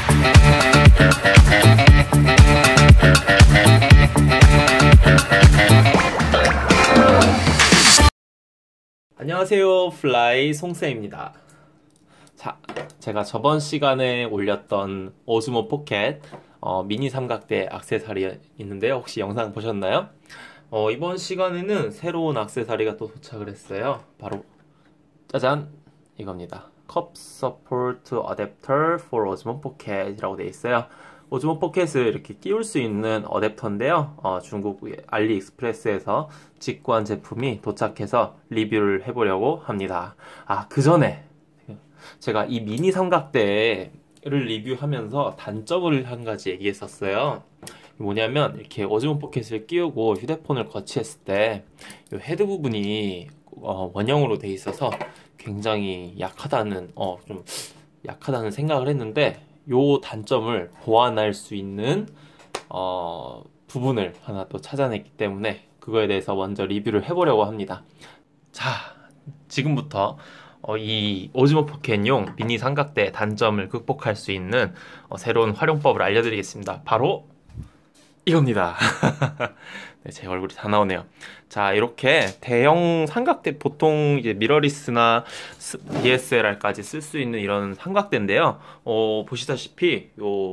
안녕하세요, 플라이 송쌤입니다. 자, 제가 저번 시간에 올렸던 오즈모 포켓 미니 삼각대 액세서리 있는데요. 혹시 영상 보셨나요? 이번 시간에는 새로운 액세서리가 또 도착을 했어요. 바로 짜잔! 이겁니다. Cup Support Adapter for Osmo Pocket이라고 되어 있어요. 오즈모 포켓을 이렇게 끼울 수 있는 어댑터인데요. 중국 알리익스프레스에서 직구한 제품이 도착해서 리뷰를 해보려고 합니다. 그 전에 제가 이 미니 삼각대를 리뷰하면서 단점을 한 가지 얘기했었어요. 뭐냐면 이렇게 오즈모 포켓을 끼우고 휴대폰을 거치했을 때 이 헤드 부분이 원형으로 돼 있어서 굉장히 약하다는 좀 약하다는 생각을 했는데 요 단점을 보완할 수 있는 부분을 하나 또 찾아냈기 때문에 그거에 대해서 먼저 리뷰를 해보려고 합니다. 자, 지금부터 이 오즈모 포켓용 미니 삼각대 단점을 극복할 수 있는 새로운 활용법을 알려드리겠습니다. 바로 이겁니다. 네, 제 얼굴이 다 나오네요. 자, 이렇게 대형 삼각대, 보통 이제 미러리스나 DSLR까지 쓸 수 있는 이런 삼각대인데요. 보시다시피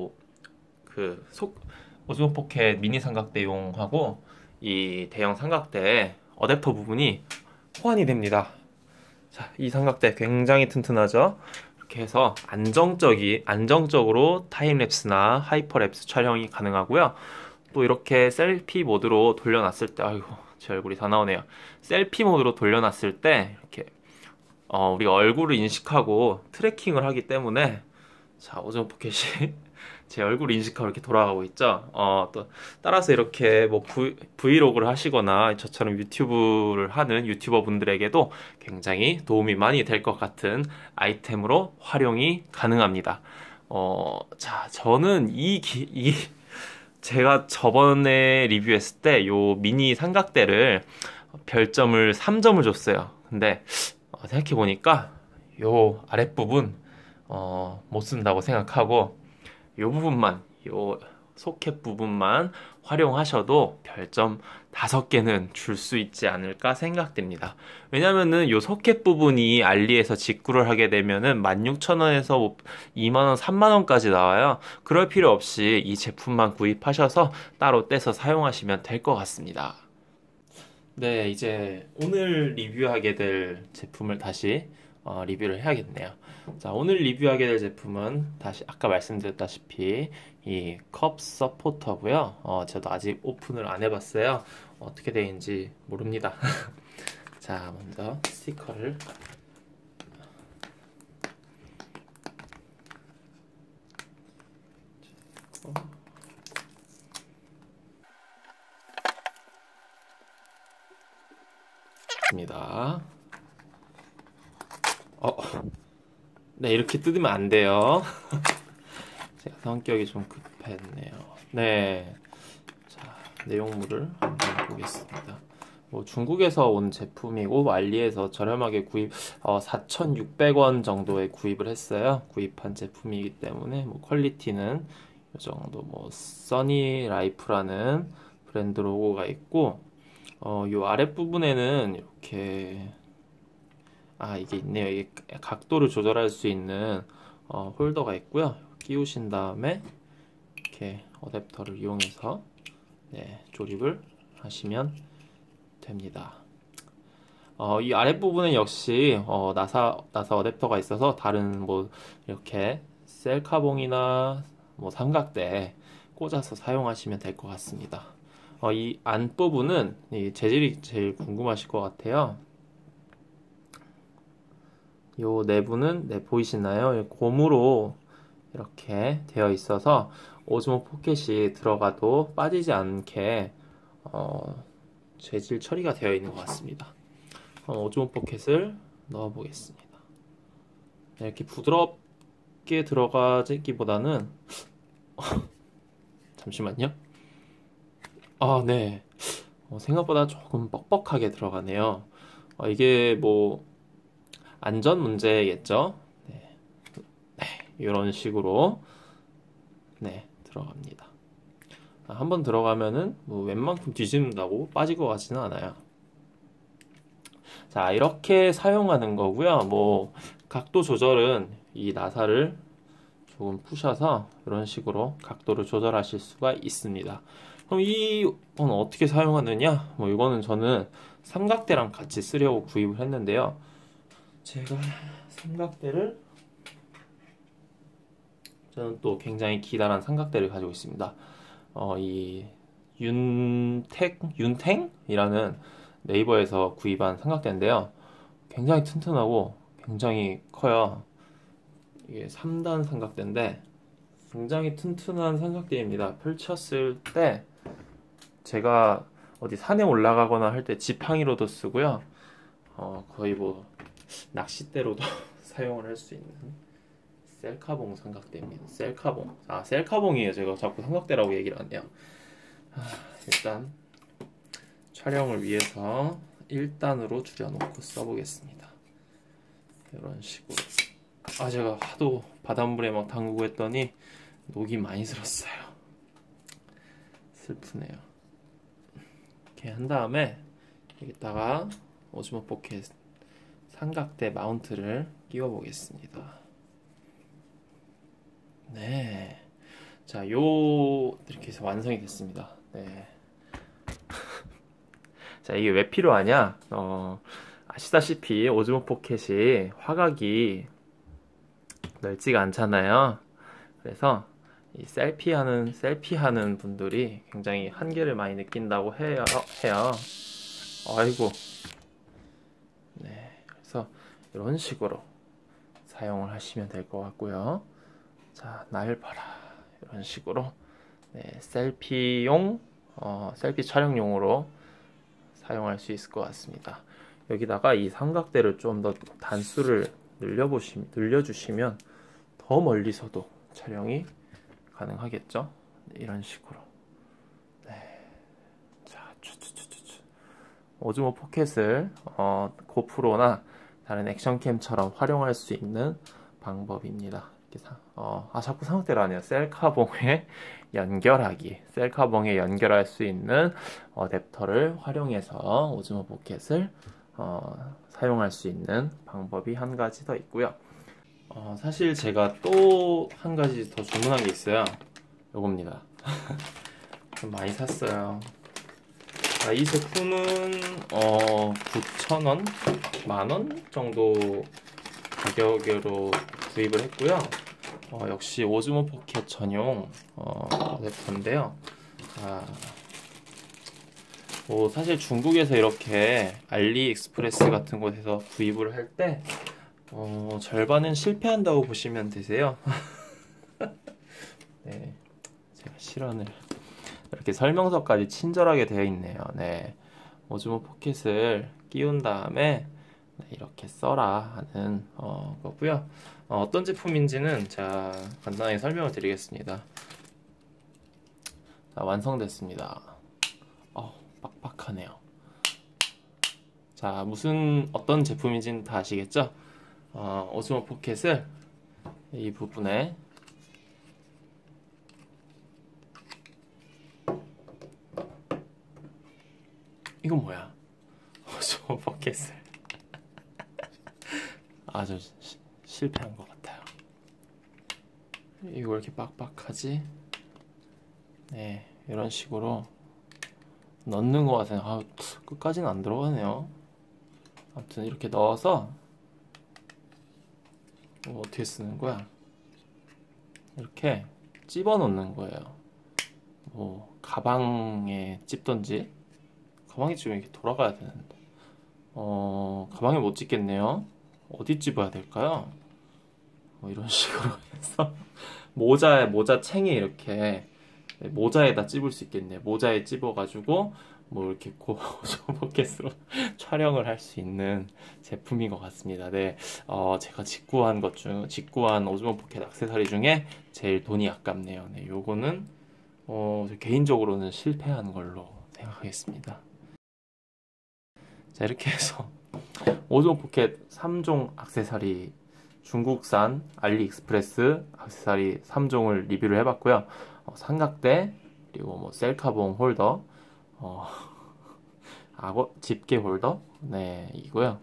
오즈모 포켓 미니 삼각대용하고 이 대형 삼각대 어댑터 부분이 호환이 됩니다. 자, 이 삼각대 굉장히 튼튼하죠? 이렇게 해서 안정적으로 타임랩스나 하이퍼랩스 촬영이 가능하고요. 또 이렇게 셀피 모드로 돌려놨을 때, 아이고, 제 얼굴이 다 나오네요. 셀피 모드로 돌려놨을 때, 이렇게, 우리가 얼굴을 인식하고 트래킹을 하기 때문에, 자, 오즈모 포켓이 제 얼굴을 인식하고 이렇게 돌아가고 있죠. 또, 따라서 이렇게 뭐 브이로그를 하시거나 저처럼 유튜브를 하는 유튜버 분들에게도 굉장히 도움이 많이 될 것 같은 아이템으로 활용이 가능합니다. 자, 저는 제가 저번에 리뷰했을 때 요 미니 삼각대를 별점을 3점을 줬어요. 근데 생각해보니까 요 아랫부분 못 쓴다고 생각하고 요 부분만, 요 소켓 부분만 활용하셔도 별점 5개는 줄 수 있지 않을까 생각됩니다. 왜냐면은 요 소켓 부분이 알리에서 직구를 하게 되면은 16,000원에서 2만원, 3만원까지 나와요. 그럴 필요 없이 이 제품만 구입하셔서 따로 떼서 사용하시면 될 것 같습니다. 네, 이제 오늘 리뷰하게 될 제품을 다시 리뷰를 해야겠네요. 자, 오늘 리뷰하게 될 제품은 다시 아까 말씀드렸다시피 이 컵 서포터고요. 저도 아직 오픈을 안 해봤어요. 어떻게 되는지 모릅니다. 자, 먼저 스티커를 입니다. 네, 이렇게 뜯으면 안 돼요. 제가 성격이 좀 급했네요. 네. 자, 내용물을 한번 보겠습니다. 뭐 중국에서 온 제품이고 알리에서 저렴하게 4,600원 정도에 구입을 했어요. 구입한 제품이기 때문에 뭐 퀄리티는 이 정도, 뭐 써니 라이프라는 브랜드 로고가 있고 요 아랫부분에는 이렇게 이게 있네요. 이게 각도를 조절할 수 있는 홀더가 있고요. 끼우신 다음에 이렇게 어댑터를 이용해서 조립을 하시면 됩니다. 이 아랫부분은 역시 나사 어댑터가 있어서 다른 뭐 이렇게 셀카봉이나 뭐 삼각대 꽂아서 사용하시면 될 것 같습니다. 이 안부분은 이 재질이 제일 궁금하실 것 같아요. 요 내부는 보이시나요? 고무로 이렇게 되어 있어서 오즈모 포켓이 들어가도 빠지지 않게 재질 처리가 되어 있는 것 같습니다. 오즈모 포켓을 넣어 보겠습니다. 이렇게 부드럽게 들어가기보다는 잠시만요. 네. 생각보다 조금 뻑뻑하게 들어가네요. 이게 뭐 안전 문제겠죠? 네. 이런 식으로 네, 들어갑니다. 한번 들어가면은 뭐 웬만큼 뒤집는다고 빠질 것 같지는 않아요. 자, 이렇게 사용하는 거고요. 뭐 각도 조절은 이 나사를 조금 푸셔서 이런 식으로 각도를 조절하실 수가 있습니다. 그럼 이건 어떻게 사용하느냐? 뭐 이거는 저는 삼각대랑 같이 쓰려고 구입을 했는데요. 제가 삼각대를 저는 또 굉장히 기다란 삼각대를 가지고 있습니다. 이 윤탱이라는 네이버에서 구입한 삼각대인데요. 굉장히 튼튼하고 굉장히 커요. 이게 3단 삼각대인데 굉장히 튼튼한 삼각대입니다. 펼쳤을 때 제가 어디 산에 올라가거나 할 때 지팡이로도 쓰고요. 거의 뭐 낚싯대로도 사용을 할 수 있는 셀카봉 삼각대입니다. 셀카봉. 셀카봉이에요. 제가 자꾸 삼각대라고 얘기를 안 해요. 일단 촬영을 위해서 1단으로 줄여놓고 써보겠습니다. 이런 식으로. 제가 하도 바닷물에 막 담그고 했더니 녹이 많이 슬었어요. 슬프네요. 이렇게 한 다음에 여기다가 오즈모 포켓 삼각대 마운트를 끼워 보겠습니다. 네. 자, 이렇게 해서 완성이 됐습니다. 네. 자, 이게 왜 필요하냐? 아시다시피 오즈모 포켓이 화각이 넓지가 않잖아요. 그래서 이 셀피하는 분들이 굉장히 한계를 많이 느낀다고 해요. 아이고. 네. 그래서 이런 식으로 사용을 하시면 될 것 같고요. 자, 날 봐라. 이런 식으로 네, 셀피 촬영용으로 사용할 수 있을 것 같습니다. 여기다가 이 삼각대를 좀 더 단수를 늘려주시면 더 멀리서도 촬영이 가능하겠죠? 네, 이런 식으로. 네. 자, 오즈모 포켓을 고프로나 다른 액션캠처럼 활용할 수 있는 방법입니다. 자꾸 삼각대를 하네요. 셀카봉에 연결할 수 있는 어댑터를 활용해서 오즈모 포켓을 사용할 수 있는 방법이 한 가지 더 있고요. 사실 제가 또 한 가지 더 주문한 게 있어요. 요겁니다. 좀 많이 샀어요. 이 제품은 9,000원? 만원 정도 가격으로 구입을 했고요. 역시 오즈모 포켓 전용 어댑터인데요. 뭐 사실 중국에서 이렇게 알리익스프레스 같은 곳에서 구입을 할 때 절반은 실패한다고 보시면 되세요. 네, 제가 실언을 이렇게 설명서까지 친절하게 되어 있네요. 네, 오즈모 포켓을 끼운 다음에 이렇게 써라 하는 거고요. 어떤 제품인지는 자 간단하게 설명을 드리겠습니다. 자, 완성됐습니다. 빡빡하네요. 자, 어떤 제품인지는 다 아시겠죠? 오즈모 포켓을 이 부분에 이건 뭐야? 오즈모 포켓을 아주 실패한 것 같아요. 이거 왜 이렇게 빡빡하지? 네, 이런 식으로 넣는 것 같아요. 끝까지는 안 들어가네요. 아무튼 이렇게 넣어서 어떻게 쓰는 거야? 이렇게 집어 넣는 거예요. 뭐 가방에 찝던지. 가방에 찝으면 이렇게 돌아가야 되는데 가방에 못 찝겠네요. 어디 찝어야 될까요? 이런 식으로 해서 모자 챙에 이렇게 모자에다 찝을 수 있겠네. 모자에 찝어가지고 뭐 이렇게 포켓으로 촬영을 할 수 있는 제품인 것 같습니다. 네, 제가 직구한 오즈모 포켓 액세서리 중에 제일 돈이 아깝네요. 네, 요거는 개인적으로는 실패한 걸로 생각하겠습니다. 자, 이렇게 해서 오즈모 포켓 3종 액세서리 중국산 알리익스프레스 액세서리 3종을 리뷰를 해봤고요. 삼각대, 그리고 뭐 셀카봉 홀더, 어, 악어 집게 홀더, 네, 이고요.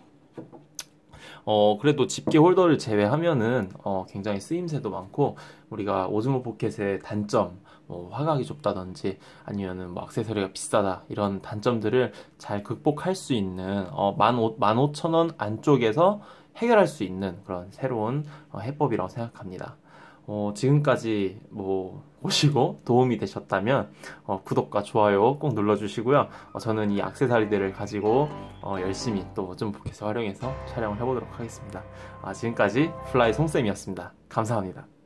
그래도 집게 홀더를 제외하면은 굉장히 쓰임새도 많고 우리가 오즈모 포켓의 단점, 뭐 화각이 좁다든지 아니면은 뭐 액세서리가 비싸다 이런 단점들을 잘 극복할 수 있는 15,000원 안쪽에서 해결할 수 있는 그런 새로운 해법이라고 생각합니다. 지금까지 뭐 보시고 도움이 되셨다면 구독과 좋아요 꼭 눌러주시고요. 저는 이 액세서리들을 가지고 열심히 또 오즈모 포켓을 활용해서 촬영을 해보도록 하겠습니다. 지금까지 플라이 송쌤이었습니다. 감사합니다.